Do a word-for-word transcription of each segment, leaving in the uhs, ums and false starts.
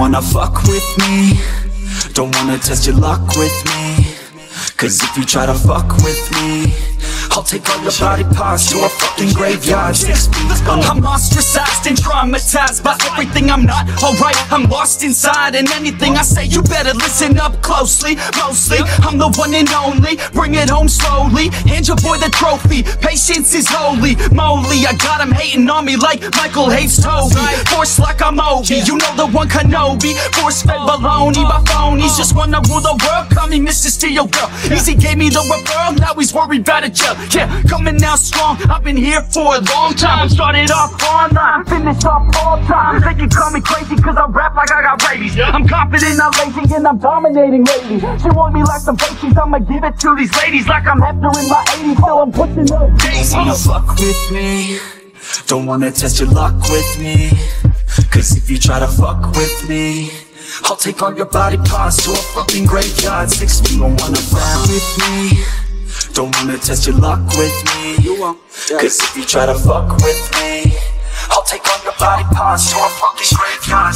wanna fuck with me, don't wanna test your luck with me. Cause if you try to fuck with me, I'll take all your body parts to a fucking graveyard. Six feet under. I'm ostracized and traumatized by everything I'm not. Alright, I'm lost inside, and anything I say you better listen up closely. Mostly, I'm the one and only. Bring it home slowly, hand your boy the trophy. Patience is holy moly. I got him hating on me like Michael hates Toby. Force like I'm Obi, you know the one Kenobi. Force fed baloney by phonies, just wanna rule the world. Coming missus to your girl. Easy gave me the referral, now he's worried about a jail. Yeah, coming out strong, I've been here for a long time. Started off online, finished off all time. They can call me crazy cause I rap like I got rabies. I'm confident, not lazy, and I'm dominating ladies. She want me like some babies, I'ma give it to these ladies like I'm Hefner in my eighties, so I'm pushing up daisies. Wanna fuck with me, don't wanna test your luck with me. Cause if you try to fuck with me, I'll take all your body parts to a fucking graveyard. Six feet, don't wanna fuck with me, don't wanna test your luck with me. Cause if you try to fuck with me, I'll take all your body parts to a fucking graveyard.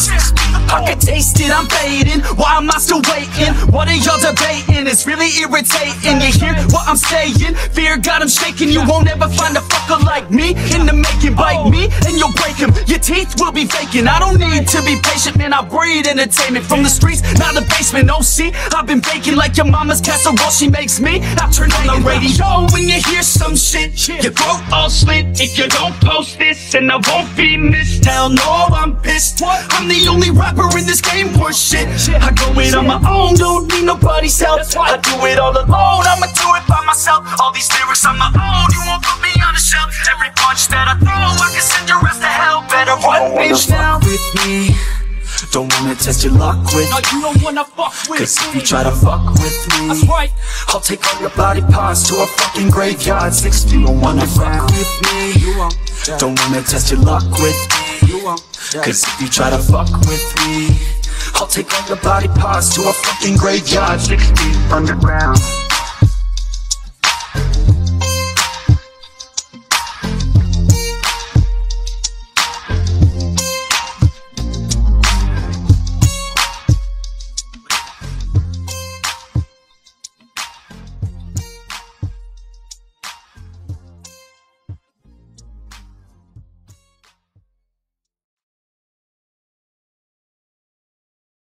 I can taste it, I'm fading. Why am I still waiting? What are y'all debating? It's really irritating. You hear what I'm saying? Fear got him shaking. You won't ever find a fucker like me in the making. Bite me and you'll break him. Your teeth will be vacant. I don't need to be patient, man. I breed entertainment from the streets, not the basement. Oh, see, I've been baking like your mama's casserole. She makes me. I turn on the radio when you hear some shit. Your throat all slit if you don't post this, and I won't be missed. Hell no, I'm pissed. I'm the only rapper in this game for shit. I go it on my own, don't need nobody's help. I do it all alone, I'ma do it by myself. All these lyrics on my own, you won't put me on the shelf. Every punch that I throw, I can send your ass to hell. Better run, bitch, now. With me, don't wanna test your luck with me. No, you don't wanna fuck with Cause me. if you try to fuck with me, that's right, I'll take all your body parts to a fucking graveyard. Six feet, don't wanna fuck with me, you won't. Don't wanna test your luck with me, you won't. Cause if you try to fuck with me, I'll take all your body parts to a fucking graveyard. Six feet underground.